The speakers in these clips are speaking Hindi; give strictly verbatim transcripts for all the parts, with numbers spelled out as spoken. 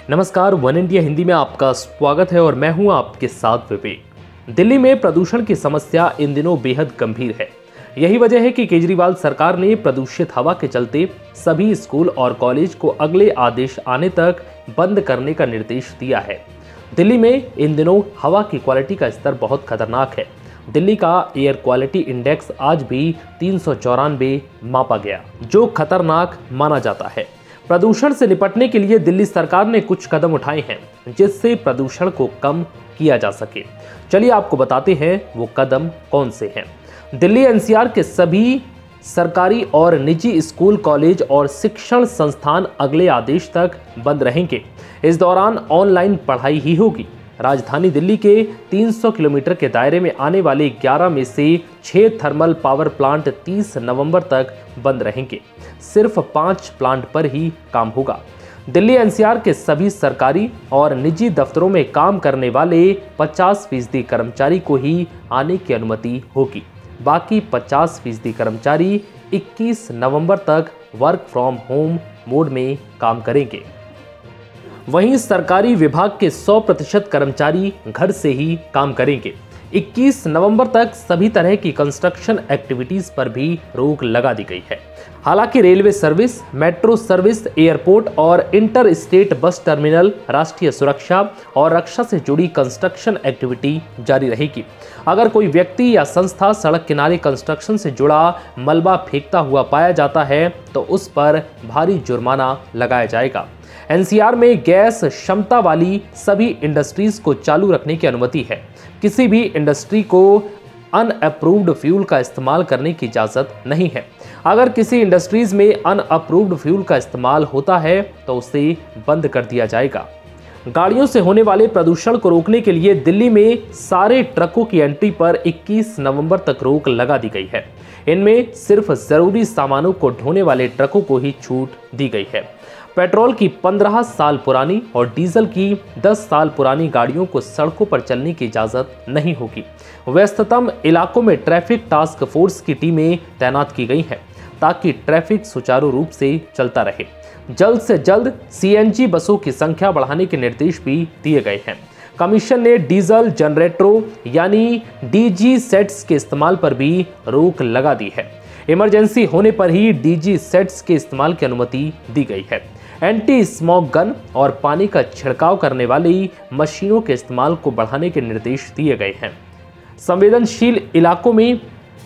नमस्कार, वन इंडिया हिंदी में आपका स्वागत है और मैं हूं आपके साथ विवेक। दिल्ली में प्रदूषण की समस्या इन दिनों बेहद गंभीर है। यही वजह है कि केजरीवाल सरकार ने प्रदूषित हवा के चलते सभी स्कूल और कॉलेज को अगले आदेश आने तक बंद करने का निर्देश दिया है। दिल्ली में इन दिनों हवा की क्वालिटी का स्तर बहुत खतरनाक है। दिल्ली का एयर क्वालिटी इंडेक्स आज भी तीन सौ चौरानवे मापा गया, जो खतरनाक माना जाता है। प्रदूषण से निपटने के लिए दिल्ली सरकार ने कुछ कदम उठाए हैं जिससे प्रदूषण को कम किया जा सके। चलिए आपको बताते हैं वो कदम कौन से हैं। दिल्ली एनसीआर के सभी सरकारी और निजी स्कूल, कॉलेज और शिक्षण संस्थान अगले आदेश तक बंद रहेंगे। इस दौरान ऑनलाइन पढ़ाई ही होगी। राजधानी दिल्ली के तीन सौ किलोमीटर के दायरे में आने वाले ग्यारह में से छह थर्मल पावर प्लांट तीस नवंबर तक बंद रहेंगे। सिर्फ पाँच प्लांट पर ही काम होगा। दिल्ली एनसीआर के सभी सरकारी और निजी दफ्तरों में काम करने वाले पचास फीसदी कर्मचारी को ही आने की अनुमति होगी। बाकी पचास फीसदी कर्मचारी इक्कीस नवंबर तक वर्क फ्रॉम होम मोड में काम करेंगे। वहीं सरकारी विभाग के सौ प्रतिशत कर्मचारी घर से ही काम करेंगे। इक्कीस नवंबर तक सभी तरह की कंस्ट्रक्शन एक्टिविटीज पर भी रोक लगा दी गई है। हालांकि railway service, metro service, airport और इंटर स्टेट बस टर्मिनल, राष्ट्रीय सुरक्षा और रक्षा से जुड़ी कंस्ट्रक्शन एक्टिविटी जारी रहेगी। अगर कोई व्यक्ति या संस्था सड़क किनारे कंस्ट्रक्शन से जुड़ा मलबा फेंकता हुआ पाया जाता है तो उस पर भारी जुर्माना लगाया जाएगा। एनसीआर में गैस क्षमता वाली सभी इंडस्ट्रीज को चालू रखने की अनुमति है। किसी भी इंडस्ट्री को अनअप्रूव्ड फ्यूल का इस्तेमाल करने की इजाज़त नहीं है। अगर किसी इंडस्ट्रीज में अनअप्रूव्ड फ्यूल का इस्तेमाल होता है तो उसे बंद कर दिया जाएगा। गाड़ियों से होने वाले प्रदूषण को रोकने के लिए दिल्ली में सारे ट्रकों की एंट्री पर इक्कीस नवंबर तक रोक लगा दी गई है। इनमें सिर्फ जरूरी सामानों को ढोने वाले ट्रकों को ही छूट दी गई है। पेट्रोल की पंद्रह साल पुरानी और डीजल की दस साल पुरानी गाड़ियों को सड़कों पर चलने की इजाज़त नहीं होगी। व्यस्ततम इलाकों में ट्रैफिक टास्क फोर्स की टीमें तैनात की गई हैं ताकि ट्रैफिक सुचारू रूप से चलता रहे। जल्द से जल्द सीएनजी बसों की संख्या बढ़ाने के निर्देश भी दिए गए हैं। कमीशन ने डीजल जनरेटरों यानी डीजी सेट्स के इस्तेमाल पर भी रोक लगा दी है। इमरजेंसी होने पर ही डीजी सेट्स के इस्तेमाल की अनुमति दी गई है। एंटी स्मोक गन और पानी का छिड़काव करने वाली मशीनों के इस्तेमाल को बढ़ाने के निर्देश दिए गए हैं। संवेदनशील इलाकों में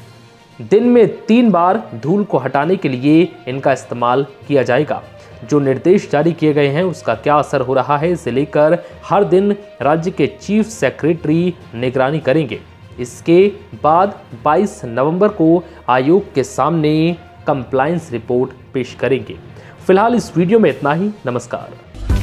दिन में तीन बार धूल को हटाने के लिए इनका इस्तेमाल किया जाएगा। जो निर्देश जारी किए गए हैं उसका क्या असर हो रहा है, इसे लेकर हर दिन राज्य के चीफ सेक्रेटरी निगरानी करेंगे। इसके बाद बाईस नवंबर को आयोग के सामने कंप्लायंस रिपोर्ट पेश करेंगे। फिलहाल इस वीडियो में इतना ही। नमस्कार।